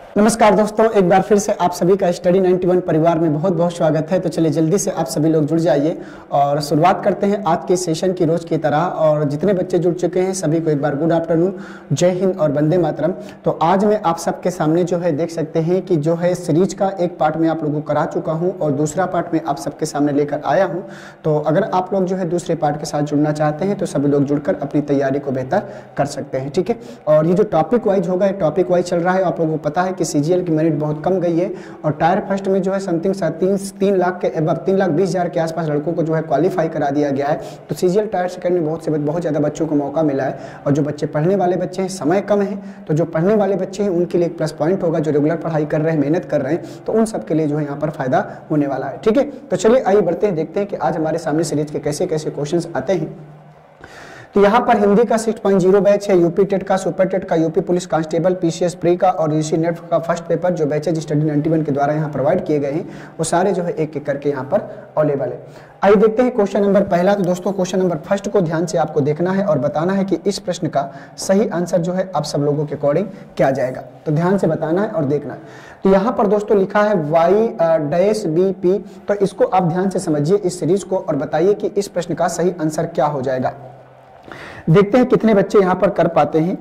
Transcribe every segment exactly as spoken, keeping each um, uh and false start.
नमस्कार दोस्तों, एक बार फिर से आप सभी का स्टडी इक्यानवे परिवार में बहुत बहुत स्वागत है। तो चलिए जल्दी से आप सभी लोग जुड़ जाइए और शुरुआत करते हैं आज के सेशन की रोज की तरह। और जितने बच्चे जुड़ चुके हैं सभी को एक बार गुड आफ्टरनून, जय हिंद और वंदे मातरम। तो आज मैं आप सबके सामने जो है देख सकते हैं कि जो है सीरीज का एक पार्ट में आप लोगों को करा चुका हूँ और दूसरा पार्ट में आप सबके सामने लेकर आया हूँ। तो अगर आप लोग जो है दूसरे पार्ट के साथ जुड़ना चाहते हैं तो सभी लोग जुड़कर अपनी तैयारी को बेहतर कर सकते हैं, ठीक है। और ये जो टॉपिक वाइज होगा, टॉपिक वाइज चल रहा है। आप लोगों को पता है कि सीजीएल की मेरिट बहुत कम गई है और टायर फर्स्ट में जो है समथिंग तीन तीन लाख के अब तीन लाख बीस हजार के आसपास लड़कों को जो है क्वालिफाई करा दिया गया है। तो सीजीएल टायर सेकंड में बहुत से बहुत ज़्यादा बच्चों को मौका मिला है। और जो बच्चे पढ़ने वाले बच्चे हैं, समय कम है, तो जो पढ़ने वाले बच्चे हैं उनके लिए एक प्लस पॉइंट होगा। जो रेगुलर पढ़ाई कर रहे हैं, मेहनत कर रहे हैं, तो उन सबके लिए जो है यहाँ पर फायदा होने वाला है, ठीक है। तो चलिए आइए बढ़ते हैं, देखते हैं कि आज हमारे सामने सीरीज के कैसे कैसे क्वेश्चन आते हैं। तो यहाँ पर हिंदी का छह पॉइंट ज़ीरो बैच है, यूपी टेट का, सुपर टेट का, UP police constable, PCS pre का और यूसी नेट का फर्स्ट पेपर जो बैचेज स्टडी इक्यानवे के द्वारा यहाँ प्रोवाइड किए गए हैं वो सारे जो है एक एक करके यहाँ पर अवेलेबल है। आइए देखते हैं क्वेश्चन नंबर पहला। तो दोस्तों क्वेश्चन नंबर फर्स्ट को ध्यान से आपको देखना है और बताना है कि इस प्रश्न का सही आंसर जो है आप सब लोगों के अकॉर्डिंग क्या जाएगा। तो ध्यान से बताना है और देखना है। तो यहाँ पर दोस्तों लिखा है वाई डैश बी पी। तो इसको आप ध्यान से समझिए इस सीरीज को और बताइए कि इस प्रश्न का सही आंसर क्या हो जाएगा। देखते हैं कितने बच्चे यहां पर कर पाते हैं।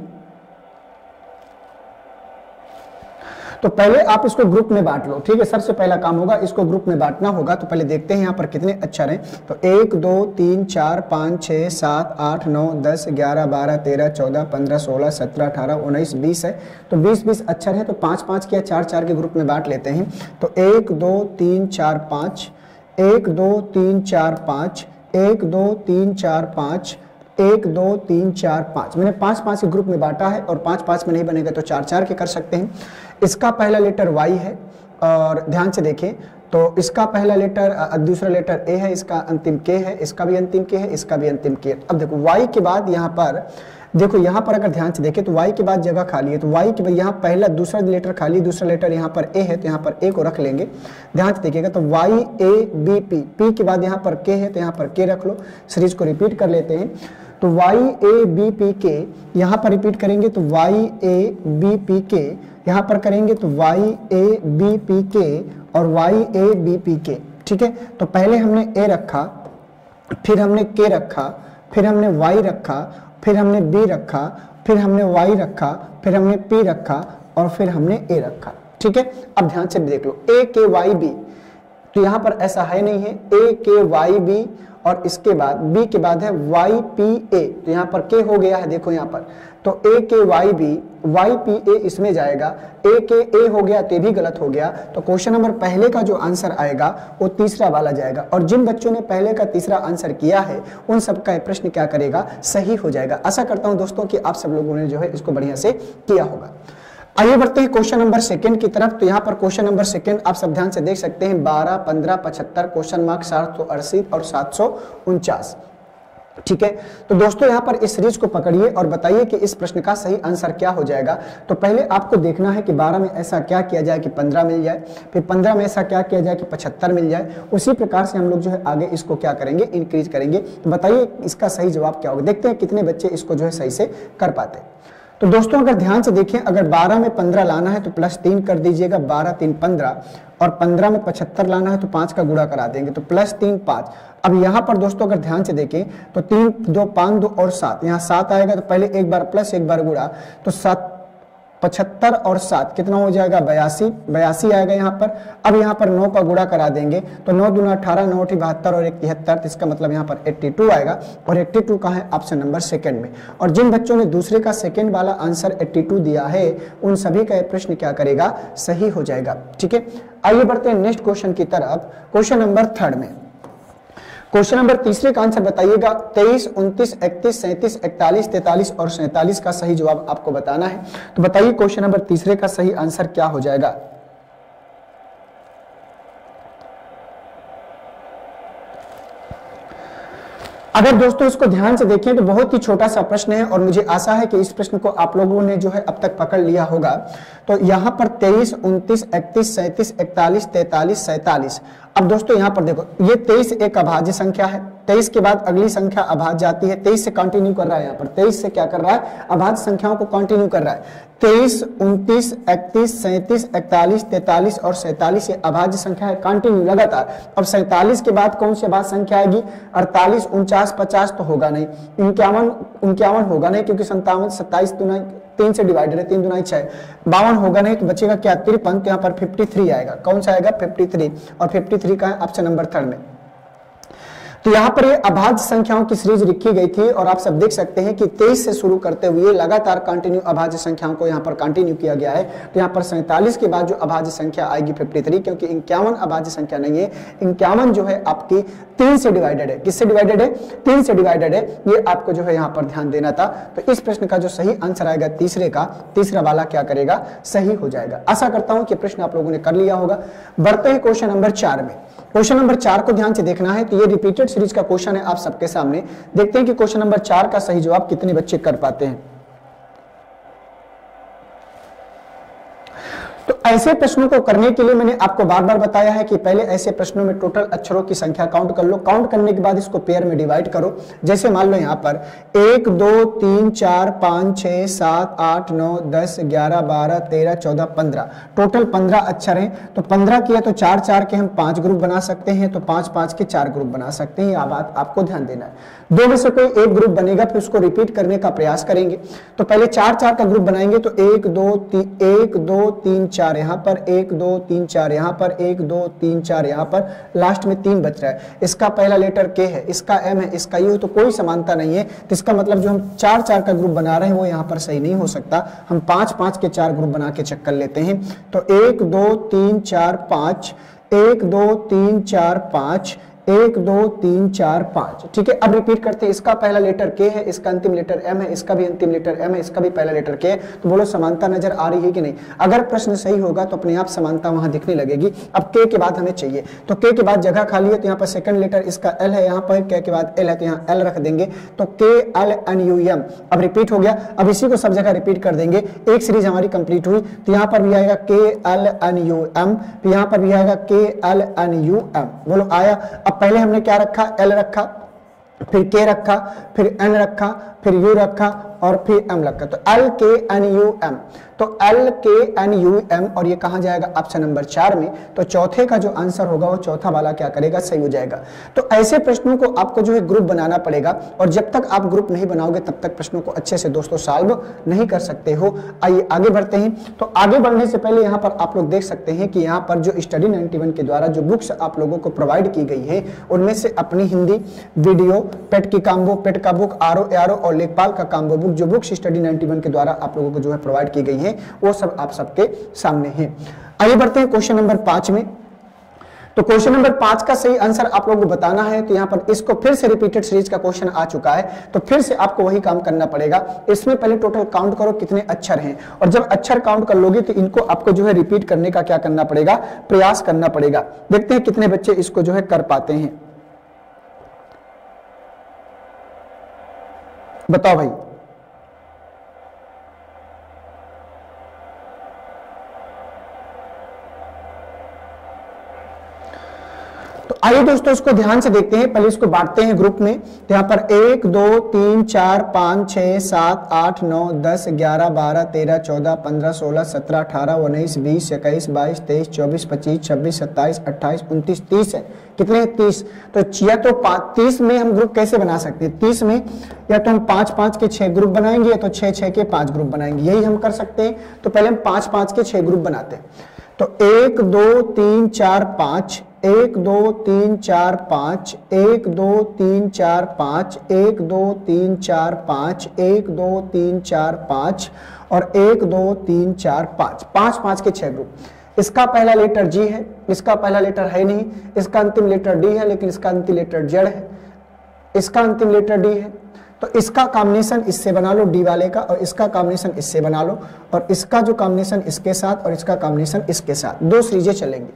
तो पहले आप इसको ग्रुप में बांट लो, ठीक है। सबसे पहला काम होगा इसको ग्रुप में बांटना होगा। तो पहले देखते हैं यहां पर कितने अक्षर हैं। तो एक दो तीन चार पाँच छः सात आठ नौ दस ग्यारह बारह तेरह चौदह पंद्रह सोलह सत्रह अठारह उन्नीस बीस है। तो बीस बीस अक्षर है। तो पाँच पाँच के चार चार के ग्रुप में बांट लेते हैं। तो एक दो तीन चार पाँच, एक दो तीन चार पाँच, एक दो तीन चार पाँच, एक दो तीन चार पाँच। मैंने पाँच पाँच के ग्रुप में बांटा है और पाँच पाँच में नहीं बनेगा तो चार चार के कर सकते हैं। इसका पहला लेटर वाई है और ध्यान से देखें तो इसका पहला लेटर, दूसरा लेटर ए है, इसका अंतिम के है, इसका भी अंतिम के है, इसका भी अंतिम के। अब देखो वाई के बाद यहाँ पर देखो यहाँ पर अगर ध्यान से देखें तो y के बाद जगह खाली है। तो y के बाद यहाँ पहला दूसरा लेटर खाली, दूसरा लेटर यहाँ पर a है तो यहाँ पर a को रख लेंगे। ध्यान से देखिएगा तो y a b p, p के बाद यहाँ पर k है तो यहाँ पर k रख लो। सीरीज को रिपीट कर लेते हैं। तो y a b p k यहाँ पर रिपीट करेंगे तो y a b p k यहाँ पर करेंगे तो y a b p k और y a b p k, ठीक है। तो पहले हमने a रखा, फिर हमने k रखा, फिर हमने y रखा, फिर हमने b रखा, फिर हमने y रखा, फिर हमने p रखा और फिर हमने a रखा, ठीक है। अब ध्यान से देख लो a k y b। तो यहाँ पर ऐसा है नहीं है, a k y b और इसके बाद b के बाद है y p a। तो यहाँ पर k हो गया है, देखो यहाँ पर। तो a k y b, y p a इसमें जाएगा, a k a हो गया तो भी गलत हो गया। तो क्वेश्चन नंबर पहले का जो आंसर आएगा वो तीसरा वाला जाएगा। और जिन बच्चों ने पहले का तीसरा आंसर किया है उन सबका ये प्रश्न क्या करेगा, सही हो जाएगा। आशा करता हूं दोस्तों कि आप सब लोगों ने जो है इसको बढ़िया से किया होगा। आइए बढ़ते हैं क्वेश्चन नंबर सेकंड की तरफ। तो यहाँ पर क्वेश्चन नंबर सेकंड आप सब ध्यान से देख सकते हैं, बारह पंद्रह पचहत्तर क्वेश्चन मार्क सात सौ अस्सी और सात सौ उनचास, ठीक है। तो दोस्तों यहाँ पर इस सीरीज को पकड़िए और बताइए कि इस प्रश्न का सही आंसर क्या हो जाएगा। तो पहले आपको देखना है कि बारह में ऐसा क्या किया जाए कि पंद्रह मिल जाए, फिर पंद्रह में ऐसा क्या किया जाए कि पचहत्तर मिल जाए। उसी प्रकार से हम लोग जो है आगे इसको क्या करेंगे, इंक्रीज करेंगे। तो बताइए इसका सही जवाब क्या होगा। देखते हैं कितने बच्चे इसको जो है सही से कर पाते हैं। तो दोस्तों अगर ध्यान से देखें, अगर बारह में पंद्रह लाना है तो प्लस तीन कर दीजिएगा, बारह तीन पंद्रह, और पंद्रह में पचहत्तर लाना है तो पाँच का गुणा करा देंगे तो प्लस तीन पाँच। अब यहाँ पर दोस्तों अगर ध्यान से देखें तो तीन दो पाँच दो और सात, यहाँ सात आएगा तो पहले एक बार प्लस एक बार गुणा, तो सात पचहत्तर और सात कितना हो जाएगा, बयासी, बयासी आएगा यहाँ पर। अब यहाँ पर नौ का गुणा करा देंगे तो नौ दूना अठारह, नौ अठी बहत्तर और एक तिहत्तर, तो इसका मतलब यहाँ पर बयासी आएगा। और बयासी का है ऑप्शन नंबर सेकंड में। और जिन बच्चों ने दूसरे का सेकंड वाला आंसर बयासी दिया है उन सभी का प्रश्न क्या करेगा, सही हो जाएगा, ठीक है। आइए बढ़ते हैं नेक्स्ट क्वेश्चन की तरफ, क्वेश्चन नंबर थर्ड में। क्वेश्चन नंबर तीसरे का आंसर बताइएगा। तेईस, उनतीस, इकतीस, सैंतीस, इकतालीस, तैंतालीस और सैंतालीस का सही जवाब आपको बताना है। तो बताइए क्वेश्चन नंबर तीसरे का सही आंसर क्या हो जाएगा। अगर दोस्तों इसको ध्यान से देखें तो बहुत ही छोटा सा प्रश्न है और मुझे आशा है कि इस प्रश्न को आप लोगों ने जो है अब तक पकड़ लिया होगा। तो यहाँ पर तेईस, उनतीस, इकतीस, सैंतीस, इकतालीस, तैंतालीस, सैंतालीस। अब दोस्तों यहाँ पर देखो, ये तेईस एक अभाज्य संख्या है, तेईस के बाद अगली संख्या अभाज्य जाती है, तेईस से कंटिन्यू कर रहा है, यहाँ पर तेईस से क्या कर रहा है, अभाज्य संख्याओं को कंटिन्यू कर रहा है। तेईस, उनतीस, इकतीस, सैंतीस, इकतालीस, तैंतालीस और सैंतालीस, ये अभाज्य संख्या है, कंटिन्यू लगातार। अब सैंतालीस के बाद कौन सी अभाज्य संख्या आएगी, अड़तालीस, उनचास, पचास तो होगा नहीं, इक्यावन इक्यावन होगा नहीं क्योंकि संतावन, सत्ताईस दुना तीन से डिवाइडेड है, तीन दुनाई छह, बावन होगा नहीं तो बचेगा क्या, तिरपन, यहाँ पर तिरेपन आएगा। कौन सा आएगा, तिरेपन, और तिरेपन का है ऑप्शन नंबर थर्ड में। तो यहाँ पर ये अभाज्य संख्याओं की सीरीज लिखी गई थी और आप सब देख सकते हैं कि तेईस से शुरू करते हुए लगातार कंटिन्यू अभाज्य संख्याओं को यहाँ पर कंटिन्यू किया गया है। तो यहाँ पर सैंतालीस के बाद जो अभाज्य संख्या आएगी तिरेपन, क्योंकि इक्यावन अभाज्य संख्या नहीं है, इक्यावन जो है आपकी तीन से डिवाइडेड है। किससे डिवाइडेड है, तीन से डिवाइडेड है, ये आपको जो है यहाँ पर ध्यान देना था। तो इस प्रश्न का जो सही आंसर आएगा तीसरे का, तीसरा वाला क्या करेगा, सही हो जाएगा। आशा करता हूं कि प्रश्न आप लोगों ने कर लिया होगा। बढ़ते हैं क्वेश्चन नंबर चार में। क्वेश्चन नंबर चार को ध्यान से देखना है, तो ये रिपीटेड सीरीज का क्वेश्चन है आप सबके सामने। देखते हैं कि क्वेश्चन नंबर चार का सही जवाब कितने बच्चे कर पाते हैं। तो ऐसे प्रश्नों को करने के लिए मैंने आपको बार बार बताया है कि पहले ऐसे प्रश्नों में टोटल अक्षरों की संख्या काउंट कर लो, काउंट करने के बाद इसको पेयर में डिवाइड करो। जैसे मान लो यहाँ पर एक, दो, तीन, चार, पाँच, छः, सात, आठ, नौ, दस, ग्यारह, बारह, तेरह, चौदह, पंद्रह, टोटल पंद्रह अक्षर हैं। तो पंद्रह किया तो चार चार के हम पांच ग्रुप बना सकते हैं, तो पांच पांच के चार ग्रुप बना सकते हैं। यह बात आपको ध्यान देना है। दो में से कोई एक ग्रुप बनेगा, फिर उसको रिपीट करने का प्रयास करेंगे। तो पहले चार चार का ग्रुप बनाएंगे, तो एक दो तीन, एक दो तीन चार यहाँ पर, एक दो तीन चार यहाँ पर, एक दो तीन चार यहाँ पर, लास्ट में तीन बच रहा है। इसका पहला लेटर के है, इसका एम है, इसका यू, तो कोई समानता नहीं है। तो इसका मतलब जो हम चार चार का ग्रुप बना रहे हैं वो यहाँ पर सही नहीं हो सकता। हम पांच पांच के चार ग्रुप बना के चेक कर लेते हैं। तो एक दो तीन चार पांच, एक दो तीन चार पांच, एक दो तीन चार पांच, ठीक है। अब रिपीट करते हैं, इसका पहला लेटर के है, इसका अंतिम लेटर एम है, इसका भी अंतिम लेटर एम है, इसका भी पहला लेटर के है। तो बोलो समानता नजर आ रही है कि नहीं। अगर प्रश्न सही होगा तो अपने आप समानता वहां दिखने लगेगी। अब के के बाद हमें चाहिए, तो के के बाद जगह खाली है, तो यहाँ पर सेकंड लेटर इसका एल है, यहाँ पर के के बाद एल है, तो यहाँ एल रख देंगे। तो K L N U M, अब रिपीट हो गया। अब इसी को सब जगह रिपीट कर देंगे। एक सीरीज हमारी कंप्लीट हुई, तो यहाँ पर भी आएगा के एल एन यू एम, तो यहाँ पर भी आएगा के एल एन यू एम। बोलो आया। अब पहले हमने क्या रखा, एल रखा, फिर के रखा, फिर एन रखा, फिर यू रखा और फिर एम रखा। तो L K N U M, तो L K N U M, और ये कहां जाएगा, ऑप्शन नंबर चार में। तो चौथे का जो आंसर होगा वो चौथा वाला क्या करेगा, सही हो जाएगा। तो ऐसे प्रश्नों को आपको जो है ग्रुप बनाना पड़ेगा, और जब तक आप ग्रुप नहीं बनाओगे तब तक प्रश्नों को अच्छे से दोस्तों सॉल्व नहीं कर सकते हो। आइए आगे बढ़ते हैं। तो आगे बढ़ने से पहले यहाँ पर आप लोग देख सकते हैं कि यहाँ पर जो स्टडी नाइन्टी वन के द्वारा जो बुक्स आप लोगों को प्रोवाइड की गई है, उनमें से अपनी हिंदी वीडियो, पेट की काम्बो, पेट का बुक, आरो एरो और लेखपाल का काम्बो बुक, जो बुक्स स्टडी नाइन्टी वन के द्वारा आप लोगों को जो है प्रोवाइड की गई है, वो सब आप सबके सामने है। आइए बढ़ते हैं क्वेश्चन नंबर पांच में। तो क्वेश्चन नंबर पांच का सही आंसर आप लोगों को बताना है। तो यहाँ पर इसको फिर से रिपीटेड सीरीज का क्वेश्चन आ चुका है, तो फिर से आपको वही काम करना पड़ेगा। इसमें पहले टोटल काउंट करो कितने अक्षर हैं, और जब अक्षर काउंट कर लोगे तो इनको आपको जो है रिपीट करने का क्या करना पड़ेगा, प्रयास करना पड़ेगा। देखते हैं कितने बच्चे इसको जो है कर पाते हैं। बताओ भाई। तो आइए दोस्तों इसको ध्यान से देखते हैं। पहले इसको बांटते हैं ग्रुप में। तो यहाँ पर एक, दो, तीन, चार, पाँच, छः, सात, आठ, नौ, दस, ग्यारह, बारह, तेरह, चौदह, पंद्रह, सोलह, सत्रह, अठारह, उन्नीस, बीस, इक्कीस, बाईस, तेईस, चौबीस, पच्चीस, छब्बीस, सत्ताईस, अट्ठाईस, उनतीस, तीस है। कितने, तीस। तो या तो तीस में हम ग्रुप कैसे बना सकते हैं, तीस में या तो हम पाँच पाँच के छः ग्रुप बनाएंगे, या तो छः छः के पाँच ग्रुप बनाएंगे, यही हम कर सकते हैं। तो पहले हम पाँच पाँच के छः ग्रुप बनाते हैं। तो एक, दो, तीन, चार, पाँच, एक, दो, तीन, चार, पाँच, एक, दो, तीन, चार, पाँच, एक, दो, तीन, चार, पाँच, एक, दो, तीन, चार, पाँच और एक, दो, तीन, चार, पाँच, पाँच पाँच के छह ग्रुप। इसका पहला लेटर जी है, इसका पहला लेटर है नहीं, इसका अंतिम लेटर डी है, लेकिन इसका अंतिम लेटर जेड है, इसका अंतिम लेटर डी है। तो इसका कॉम्बिनेशन इससे बना लो डी वाले का, और इसका कॉम्बिनेशन इससे बना लो, और इसका जो कॉम्बिनेशन इसके साथ और इसका कॉम्बिनेशन इसके साथ, दो सीरीजें चलेंगी।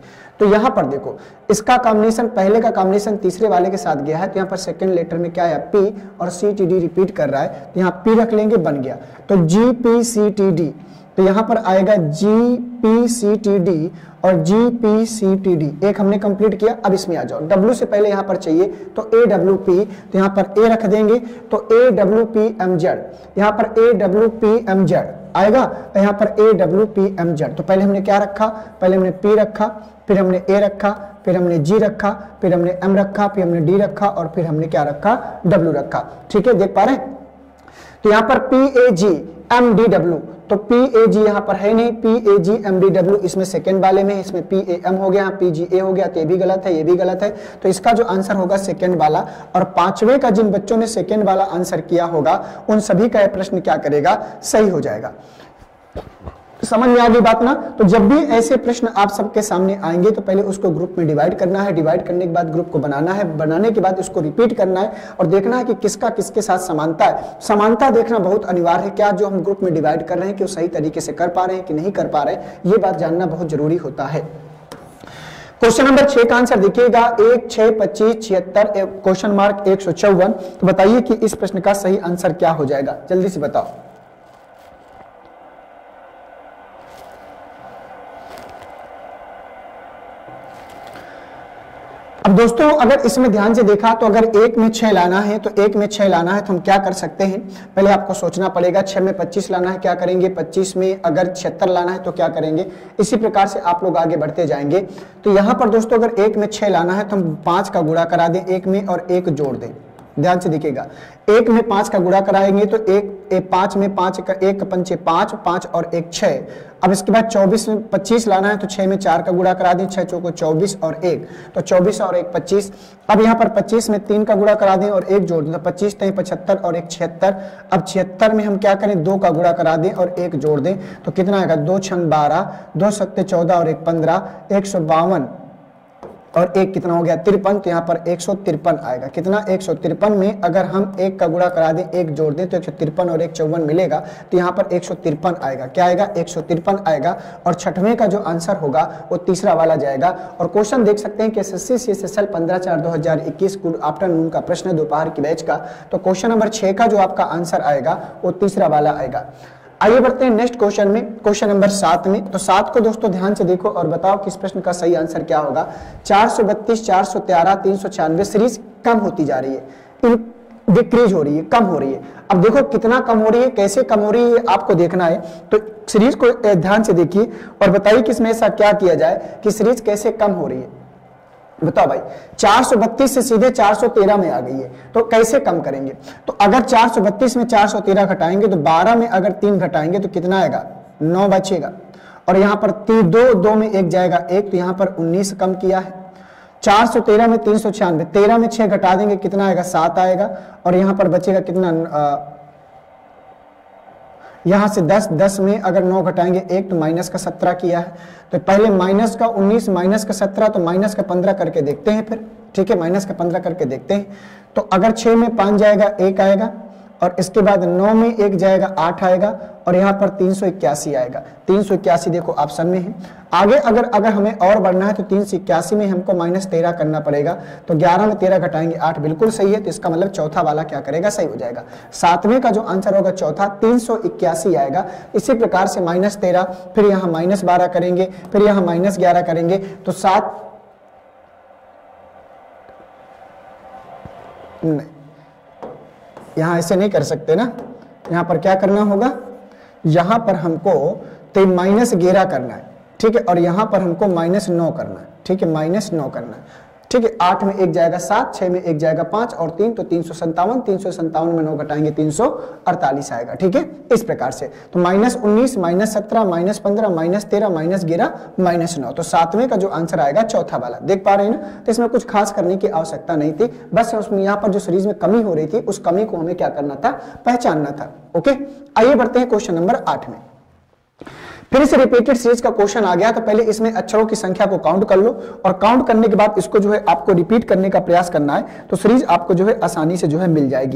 तो यहां पर देखो इसका कॉम्बिनेशन पहले का कॉम्बिनेशन तीसरे वाले के साथ गया है, तो यहां पर सेकंड लेटर में क्या है पी और सी टी डी रिपीट कर रहा है, तो यहां पी रख लेंगे, बन गया। तो G P C T D, तो यहां पर आएगा G P C T D और G P C T D, एक हमने कंप्लीट किया। अब इसमें आ जाओ, डब्ल्यू से पहले यहां पर चाहिए तो ए डब्ल्यू पी, तो यहां पर ए रख देंगे, तो A W P M Z, यहां पर A W P M Z आएगा, तो यहां पर A W P M Z. तो पहले हमने क्या रखा, पहले हमने पी रखा, फिर हमने ए रखा, फिर हमने जी रखा, फिर हमने एम रखा, फिर हमने डी रखा और फिर हमने क्या रखा, डब्ल्यू रखा। ठीक है, देख पा रहे हैं। तो यहां पर P A G M D W, तो पी ए जी यहां पर है नहीं, P A G M D W इसमें सेकेंड वाले में, इसमें पी ए एम हो गया, पी जी ए हो गया, तो ये भी गलत है, ये भी गलत है। तो इसका जो आंसर होगा सेकेंड वाला, और पांचवें का जिन बच्चों ने सेकेंड वाला आंसर किया होगा उन सभी का प्रश्न क्या करेगा, सही हो जाएगा। समझ में आ गई बात ना। तो जब भी ऐसे प्रश्न आप सबके सामने आएंगे तो पहले उसको ग्रुप में डिवाइड करना है, डिवाइड करने के बाद ग्रुप को बनाना है, बनाने के बाद उसको रिपीट करना है और देखना है कि किसका किसके साथ समानता है। समानता देखना बहुत अनिवार्य है, क्या जो हम ग्रुप में डिवाइड कर रहे हैं कि वो सही तरीके से कर पा रहे हैं कि नहीं कर पा रहे हैं, ये बात जानना बहुत जरूरी होता है। क्वेश्चन नंबर छह का आंसर देखिएगा, एक छह पच्चीस छिहत्तर क्वेश्चन मार्क एक सौ चौवन। तो बताइए कि इस प्रश्न का सही आंसर क्या हो जाएगा, जल्दी से बताओ। अब दोस्तों अगर इसमें ध्यान से देखा तो अगर एक में छह लाना है तो एक में छह लाना है तो हम क्या कर सकते हैं, पहले आपको सोचना पड़ेगा। छह में पच्चीस लाना है, क्या करेंगे, पच्चीस में अगर छिहत्तर लाना है तो क्या करेंगे, इसी प्रकार से आप लोग आगे बढ़ते जाएंगे। तो यहां पर दोस्तों अगर एक में छह लाना है तो हम पांच का गुणा करा दें एक में और एक जोड़ दें। ध्यान से देखिएगा, एक में पांच का गुणा कराएंगे तो एक, एक पांच में पांच का एक पंचे पांच, पांच और एक छह। अब इसके बाद चौबीस में पच्चीस लाना है तो छह में चार का गुणा करा दें, छह चौको चौबीस और एक, तो चौबीस और एक पच्चीस। अब यहाँ पर पच्चीस में तीन का गुणा करा दें और एक जोड़ दें, तो पच्चीस तीन पचहत्तर और एक छिहत्तर। अब छिहत्तर में हम क्या करें, दो का गुणा करा दें और एक जोड़ दें, तो कितना आएगा, दो छंग बारह, दो सत्ते चौदह और एक पंद्रह, एक सौ बावन और एक कितना हो गया, तिरपन। तो यहाँ पर एक सौ तिरपन आएगा, कितना, एक सौ तिरपन में अगर हम एक का गुणा करा दें एक जोड़ दें तो एक सौ तिरपन और एक चौवन मिलेगा, तो यहाँ पर एक सौ तिरपन आएगा। क्या आएगा, एक सौ तिरपन आएगा। और छठवें का जो आंसर होगा वो तीसरा वाला जाएगा। और क्वेश्चन देख सकते हैं कि S S C C S S L पंद्रह चार दो हजार इक्कीस आफ्टरनून का प्रश्न है, दोपहर की बैच का। तो क्वेश्चन नंबर छह का जो आपका आंसर आएगा वो तीसरा वाला आएगा। आइए बढ़ते हैं नेक्स्ट क्वेश्चन में, क्वेश्चन नंबर सात में। तो सात को दोस्तों ध्यान से देखो और बताओ कि इस प्रश्न का सही आंसर क्या होगा। चार सौ बत्तीस, चार सौ तेरह, तीन सौ छियानवे सीरीज कम होती जा रही है, डिक्रीज हो रही है, कम हो रही है। अब देखो कितना कम हो रही है, कैसे कम हो रही है आपको देखना है। तो सीरीज को ध्यान से देखिए और बताइए कि इसमें ऐसा क्या किया जाए कि सीरीज कैसे कम हो रही है। बताओ भाई, चार सौ बत्तीस से सीधे चार सौ तेरह में आ गई है, तो कैसे कम करेंगे। तो अगर चार सौ बत्तीस में चार सौ तेरह घटाएंगे तो बारह में अगर तीन घटाएंगे तो कितना आएगा, नौ बचेगा। और यहाँ पर तीन, दो दो में एक जाएगा एक, तो यहाँ पर उन्नीस कम किया है। चार सौ तेरह में तीन सौ छियानवे, तेरह में छह घटा देंगे कितना आएगा, सात आएगा। और यहाँ पर बचेगा कितना, आ, यहां से दस, दस में अगर नौ घटाएंगे एक, तो माइनस का सत्रह किया है। तो पहले माइनस का उन्नीस, माइनस का सत्रह, तो माइनस का पंद्रह करके देखते हैं फिर। ठीक है, माइनस का पंद्रह करके देखते हैं। तो अगर छह में पांच जाएगा एक आएगा, और इसके बाद नौ में एक जाएगा आठ आएगा, और यहाँ पर तीन सौ इक्यासी आएगा। तीन सौ इक्यासी देखो ऑप्शन में है। आगे अगर अगर हमें और बढ़ना है तो तीन सौ इक्यासी में हमको माइनस तेरह करना पड़ेगा। तो ग्यारह में तेरह घटाएंगे आठ, बिल्कुल सही है। तो इसका मतलब चौथा वाला क्या करेगा, सही हो जाएगा। सातवें का जो आंसर होगा चौथा, तीन सौ इक्यासी आएगा। इसी प्रकार से माइनस तेरह, फिर यहाँ माइनस बारह करेंगे, फिर यहाँ माइनस ग्यारह करेंगे, तो सात नहीं, यहां ऐसे नहीं कर सकते ना। यहां पर क्या करना होगा, यहां पर हमको तो माइनस ग्यारह करना है, ठीक है, और यहां पर हमको माइनस नौ करना है। ठीक है, माइनस नौ करना है। ठीक है, आठ में एक जाएगा सात, छह में एक जाएगा पांच और तीन, तो तीन सौ संतावन, तीन सौ संतावन में नौ घटाएंगे तीन सौ अड़तालीस आएगा। ठीक है, इस प्रकार से। तो माइनस उन्नीस, माइनस सत्रह, माइनस पंद्रह, माइनस तेरह, माइनस ग्यारह, माइनस नौ। तो सातवें का जो आंसर आएगा चौथा वाला, देख पा रहे हैं ना। तो इसमें कुछ खास करने की आवश्यकता नहीं थी, बस उसमें यहाँ पर जो सीरीज में कमी हो रही थी उस कमी को हमें क्या करना था, पहचानना था। ओके, आइए बढ़ते हैं क्वेश्चन नंबर आठ में। फिर से रिपीटेड सीरीज का क्वेश्चन आ गया। तो पहले इसमें अक्षरों की संख्या को काउंट कर लो और काउंट करने के बाद इसको जो है आपको रिपीट करने का प्रयास करना है, तो सीरीज आपको जो है आसानी से जो है मिल जाएगी।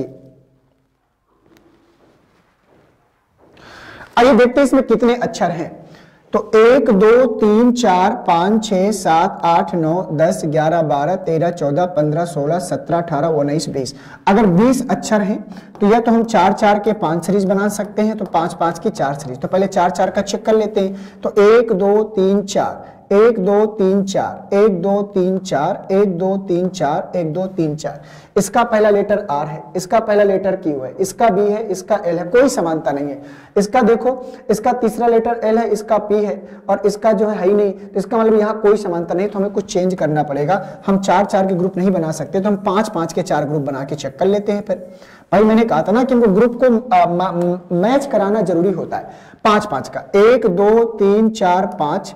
आइए देखते हैं इसमें कितने अक्षर हैं। तो एक दो तीन चार पाँच छः सात आठ नौ दस ग्यारह बारह तेरह चौदह पंद्रह सोलह सत्रह अठारह उन्नीस बीस। अगर बीस अक्षर हैं तो या तो हम चार चार के पांच सीरीज बना सकते हैं, तो पांच पांच की चार सीरीज। तो पहले चार चार का चेक कर लेते हैं। तो एक दो तीन चार, एक दो तीन चार, एक दो तीन चार, एक दो तीन चार, एक दो तीन चार। इसका पहला लेटर आर है, इसका पहला लेटर क्यू है, इसका बी है, इसका एल है, कोई समानता नहीं है। इसका देखो, इसका तीसरा लेटर एल है, इसका पी है और इसका जो है ही नहीं, तो इसका मतलब यहाँ कोई समानता नहीं, तो हमें कुछ चेंज करना पड़ेगा। हम चार चार के ग्रुप नहीं बना सकते, तो हम पांच पांच के चार ग्रुप बना के चेक कर लेते हैं। फिर भाई मैंने कहा था ना कि हमको ग्रुप को मैच कराना जरूरी होता है। पांच पांच का एक दो तीन चार पांच,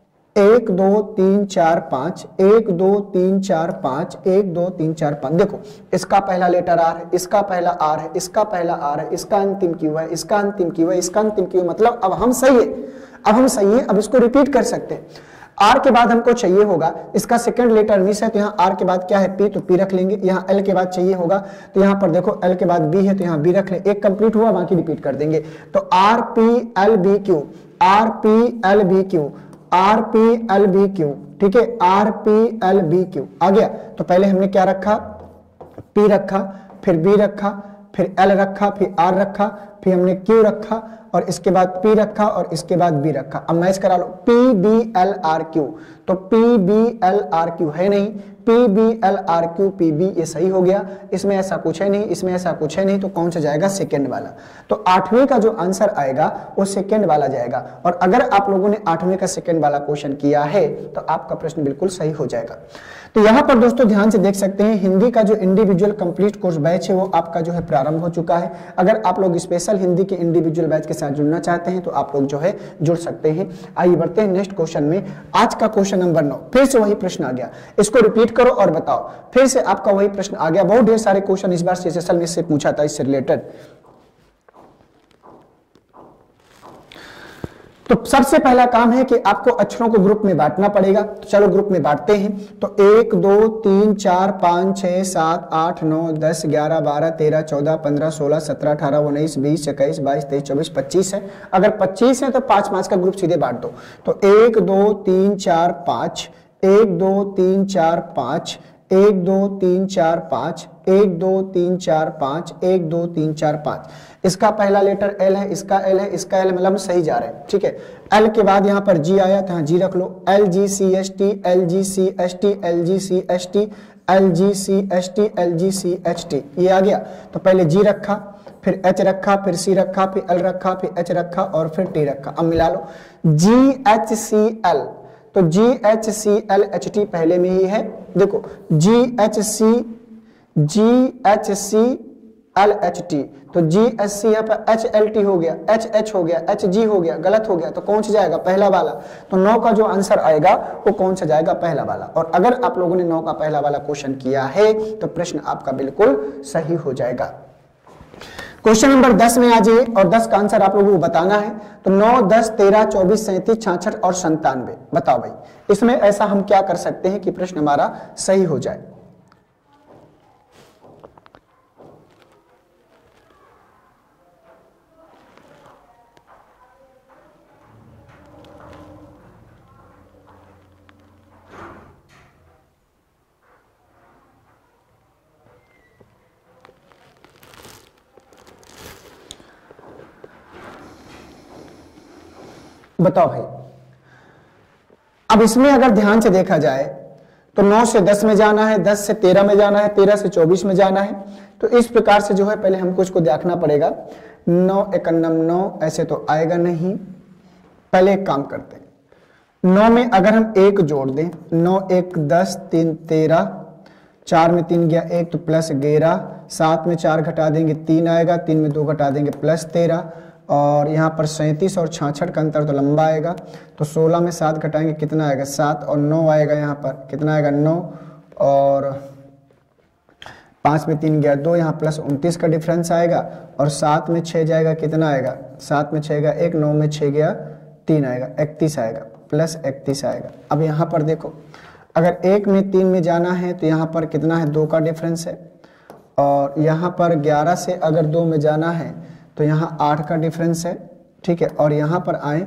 एक दो तीन चार पांच, एक दो तीन चार पांच, एक दो तीन चार पांच। देखो इसका पहला लेटर आर है, इसका पहला आर है, इसका पहला आर है, इसका अंतिम क्यू है, इसका अंतिम क्यू है, इसका अंतिम क्यू। मतलब अब हम सही है, अब हम सही है, अब इसको रिपीट कर सकते हैं। आर के बाद हमको चाहिए होगा, इसका सेकंड लेटर मिस है, तो यहाँ आर के बाद क्या है, पी, तो पी रख लेंगे। यहाँ एल के बाद चाहिए होगा, तो यहाँ पर देखो एल के बाद बी है, तो यहाँ बी रख ले। एक कंप्लीट हुआ, बाकी रिपीट कर देंगे। तो R P L B Q, R P L B Q, R P L B Q, ठीक है, R P L B Q आ गया। तो पहले हमने क्या रखा, पी रखा, फिर बी रखा, फिर एल रखा, फिर आर रखा, फिर हमने क्यू रखा और इसके बाद पी रखा और इसके बाद बी रखा। अब मैच करा लो, P B L R Q, तो P B L R Q है नहीं, P B L R Q P B, ये सही हो गया। इसमें ऐसा कुछ है नहीं, इसमें ऐसा कुछ है नहीं, तो कौन सा जाएगा, सेकंड वाला। तो आठवीं का जो आंसर आएगा वो सेकंड वाला जाएगा। और अगर आप लोगों ने आठवीं का सेकंड वाला क्वेश्चन किया है तो आपका प्रश्न बिल्कुल सही हो जाएगा। तो यहाँ पर दोस्तों ध्यान से देख सकते हैं, हिंदी का जो इंडिविजुअल कंप्लीट कोर्स बैच है वो आपका जो है प्रारंभ हो चुका है। अगर आप लोग स्पेशल हिंदी के इंडिविजुअल बैच के साथ जुड़ना चाहते हैं तो आप लोग जो है जुड़ सकते हैं। आइए बढ़ते हैं नेक्स्ट क्वेश्चन में। आज का क्वेश्चन नंबर नौ, फिर से वही प्रश्न आ गया, इसको रिपीट करो और बताओ। फिर से आपका वही प्रश्न आ गया, बहुत ढेर सारे क्वेश्चन इस बार सीएसएसएल में इससे पूछा था, इससे रिलेटेड। तो सबसे पहला काम है कि आपको अक्षरों को ग्रुप में बांटना पड़ेगा। तो चलो ग्रुप में बांटते हैं। तो एक दो तीन चार पाँच छः सात आठ नौ दस ग्यारह बारह तेरह चौदह पंद्रह सोलह सत्रह अठारह उन्नीस बीस इक्कीस बाईस तेईस चौबीस पच्चीस है। अगर पच्चीस है तो पाँच पाँच का ग्रुप सीधे बांट दो। तो एक दो तीन चार पाँच, एक दो तीन चार पाँच, एक दो तीन चार पाँच, एक दो तीन चार पाँच, एक दो तीन चार पाँच। इसका पहला लेटर एल है, इसका एल है, इसका एल, मतलब हम सही जा रहे हैं, ठीक है। एल के बाद यहाँ पर जी आया, तो यहाँ जी रख लो। L G C S T, L G C S T, L G C S T, L G C S T, L G C H T, ये आ गया। तो पहले जी रखा, फिर एच रखा, फिर सी रखा, फिर एल रखा, फिर एच रखा और फिर टी रखा। अब मिला लो, जी एच सी एल, तो G H C L H T पहले में ही है। देखो G H C, G H C L H T, तो जी एच सी यहाँ पर एच एल टी हो गया, एच एच हो गया, एच जी हो गया, गलत हो गया। तो कौन सा जाएगा, पहला वाला। तो नौ का जो आंसर आएगा वो कौन सा जाएगा, पहला वाला। और अगर आप लोगों ने नौ का पहला वाला क्वेश्चन किया है तो प्रश्न आपका बिल्कुल सही हो जाएगा। क्वेश्चन नंबर दस में आ जाइए और दस का आंसर आप लोगों को बताना है। तो नौ, दस, तेरह, चौबीस, सैंतीस, छाछठ और संतानवे। बताओ भाई इसमें ऐसा हम क्या कर सकते हैं कि प्रश्न हमारा सही हो जाए। बताओ भाई, अब इसमें अगर ध्यान से देखा जाए तो नौ से दस में जाना है, दस से तेरह में जाना है, तेरह से चौबीस में जाना है। तो इस प्रकार से जो है पहले हमको इसको देखना पड़ेगा। नौ एकन्नम नौ, ऐसे तो आएगा नहीं। पहले एक काम करते हैं, नौ में अगर हम एक जोड़ दें, नौ एक दस, तीन तेरह, चार में तीन गया एक तो प्लस ग्यारह, सात में चार घटा देंगे तीन आएगा, तीन में दो घटा देंगे प्लस तेरह, और यहाँ पर सैंतीस और छाछठ का अंतर तो लंबा आएगा। तो सोलह में सात घटाएंगे कितना आएगा, सात, और नौ आएगा यहाँ पर कितना आएगा, नौ, और पाँच में तीन गया दो, यहाँ प्लस उनतीस का डिफरेंस आएगा। और सात में छः जाएगा कितना आएगा, सात में छः गया एक, नौ में छः गया तीन आएगा, इकतीस आएगा, प्लस इकतीस आएगा। अब यहाँ पर देखो, अगर एक में तीन में जाना है तो यहाँ पर कितना है, दो का डिफरेंस है। और यहाँ पर ग्यारह से अगर दो में जाना है तो यहाँ आठ का डिफरेंस है, ठीक है। और यहाँ पर आए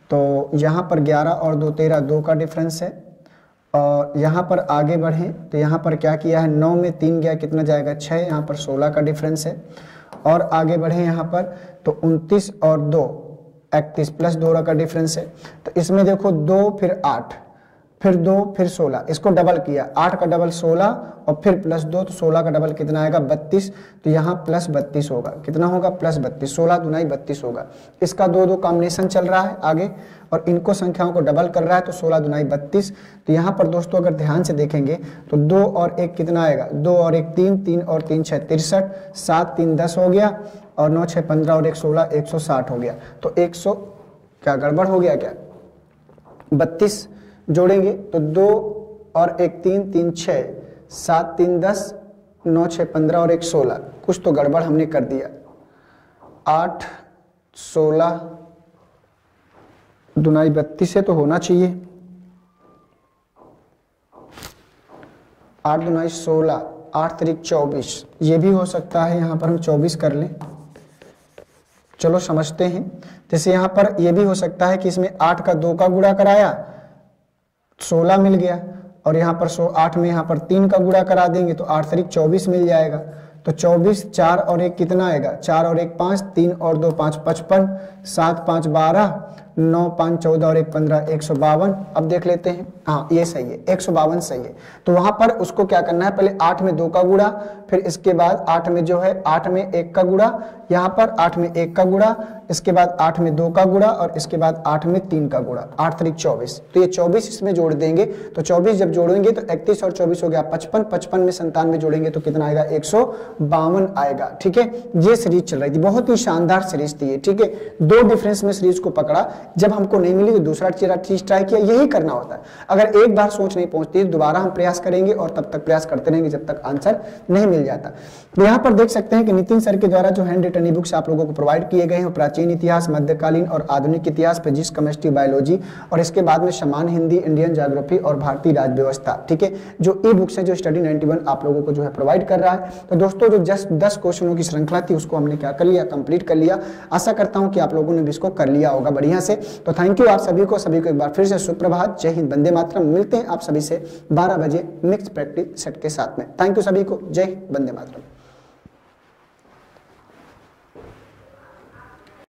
तो यहाँ पर ग्यारह और दो तेरह, दो का डिफरेंस है। और यहाँ पर आगे बढ़ें तो यहाँ पर क्या किया है, नौ में तीन गया, कितना जाएगा छः, यहाँ पर सोलह का डिफरेंस है। और आगे बढ़ें यहाँ पर तो उनतीस और दो इकतीस, प्लस दो का डिफरेंस है। तो इसमें देखो दो फिर आठ फिर दो फिर सोलह, इसको डबल किया, आठ का डबल सोलह और फिर प्लस दो, तो सोलह का डबल कितना आएगा बत्तीस। तो यहाँ प्लस बत्तीस होगा, कितना होगा प्लस बत्तीस, सोलह दुनाई बत्तीस होगा। इसका दो दो कॉम्बिनेशन चल रहा है आगे और इनको संख्याओं को डबल कर रहा है, तो सोलह दुनाई बत्तीस। तो यहाँ पर दोस्तों अगर ध्यान से देखेंगे तो दो और एक कितना आएगा, दो और एक तीन, तीन और तीन छः तिरसठ, सात तीन दस हो गया और नौ छः पंद्रह और एक सोलह, एक सौ साठ हो गया। तो एक सौ क्या गड़बड़ हो गया क्या, बत्तीस जोड़ेंगे तो दो और एक तीन, तीन छः, सात तीन दस, नौ छः पंद्रह और एक सोलह, कुछ तो गड़बड़ हमने कर दिया। आठ सोलह दुनाई बत्तीस से तो होना चाहिए, आठ दुनाई सोलह, आठ तरीक चौबीस, ये भी हो सकता है, यहाँ पर हम चौबीस कर लें। चलो समझते हैं। जैसे यहाँ पर यह भी हो सकता है कि इसमें आठ का दो का गुणा कराया, सोलह मिल गया, और यहाँ पर सो आठ में यहाँ पर तीन का गुणा करा देंगे तो आठ तरीक चौबीस मिल जाएगा। तो चौबीस, चार और एक कितना आएगा, चार और एक पाँच, तीन और दो पाँच पचपन, सात पाँच बारह, नौ पाँच चौदह और एक पंद्रह, एक सौ बावन। अब देख लेते हैं, हाँ ये सही है, एक सौ बावन सही है। तो वहां पर उसको क्या करना है, पहले आठ में दो का गुणा, फिर इसके बाद आठ में जो है आठ में एक का गुणा, यहाँ पर आठ में एक का गुणा, इसके बाद आठ में दो का गुणा और इसके बाद आठ में तीन का गुणा, आठ तरीक चौबीस। तो ये चौबीस इसमें जोड़ देंगे, तो चौबीस जब जोड़ेंगे तो इकतीस और चौबीस हो गया पचपन, पचपन में संतानवे जोड़ेंगे तो कितना आएगा, एक सौ बावन आएगा। ठीक है, ये सीरीज चल रही थी, बहुत ही शानदार सीरीज थी ये। ठीक है, दो डिफरेंस में सीरीज को पकड़ा, जब हमको नहीं मिली तो दूसरा चीज ट्राई किया, यही करना होता है। अगर एक बार सोच नहीं पहुंचती दोबारा हम प्रयास करेंगे और तब तक प्रयास करते रहेंगे जब तक आंसर नहीं मिल जाता। तो यहाँ पर देख सकते हैं कि नितिन सर के द्वारा जो हैंड रिटन ई बुक्स आप लोगों को प्रोवाइड किए गए हैं, प्राचीन इतिहास, मध्यकालीन और आधुनिक इतिहास, फिजिक्स, केमिस्ट्री, बायोलॉजी और इसके बाद में समान हिंदी, इंडियन ज्योग्राफी और भारतीय राज्य व्यवस्था। ठीक है, जो ई बुक्स है जो स्टडी नाइंटी वन आप लोगों को जो है प्रोवाइड कर रहा है। तो दोस्तों जो जस्ट दस क्वेश्चनों की श्रृंखला थी उसको हमने क्या कर लिया, कंप्लीट कर लिया। आशा करता हूं कि आप लोगों ने भी इसको कर लिया होगा बढ़िया से। तो थैंक यू आप सभी को, सभी को एक बार फिर से सुप्रभात, जय हिंद, वंदे मातरम। मिलते हैं आप सभी से बारह बजे मिक्स प्रैक्टिस सेट के साथ में। थैंक यू सभी को, जय हिंद, वंदे मातरम।